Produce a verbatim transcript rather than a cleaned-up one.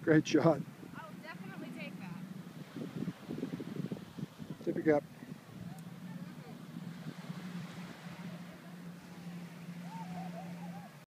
Great shot. I'll definitely take that. Tip your cap.